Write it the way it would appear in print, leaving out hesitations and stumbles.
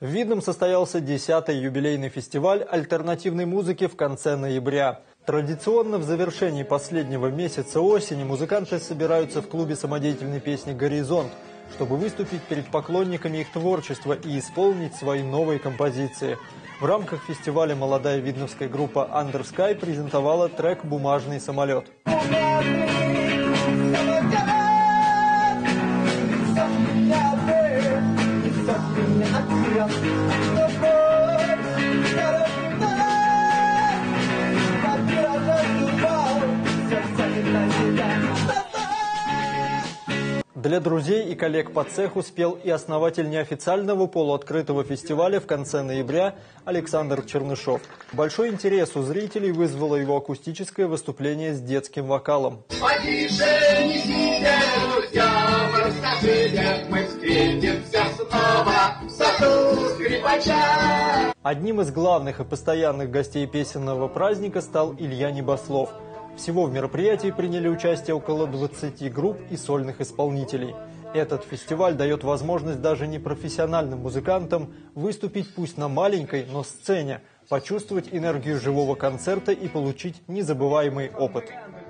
В Видном состоялся 10-й юбилейный фестиваль альтернативной музыки в конце ноября. Традиционно в завершении последнего месяца осени музыканты собираются в клубе самодеятельной песни «Горизонт», чтобы выступить перед поклонниками их творчества и исполнить свои новые композиции. В рамках фестиваля молодая видновская группа Under Sky презентовала трек «Бумажный самолет». Для друзей и коллег по цеху спел и основатель неофициального полуоткрытого фестиваля в конце ноября Александр Чернышов. Большой интерес у зрителей вызвало его акустическое выступление с детским вокалом. Потише несите, друзья, расскажите, мы встретимся снова в саду скрипача. Одним из главных и постоянных гостей песенного праздника стал Илья Небослов. Всего в мероприятии приняли участие около 20 групп и сольных исполнителей. Этот фестиваль дает возможность даже непрофессиональным музыкантам выступить пусть на маленькой, но сцене, почувствовать энергию живого концерта и получить незабываемый опыт.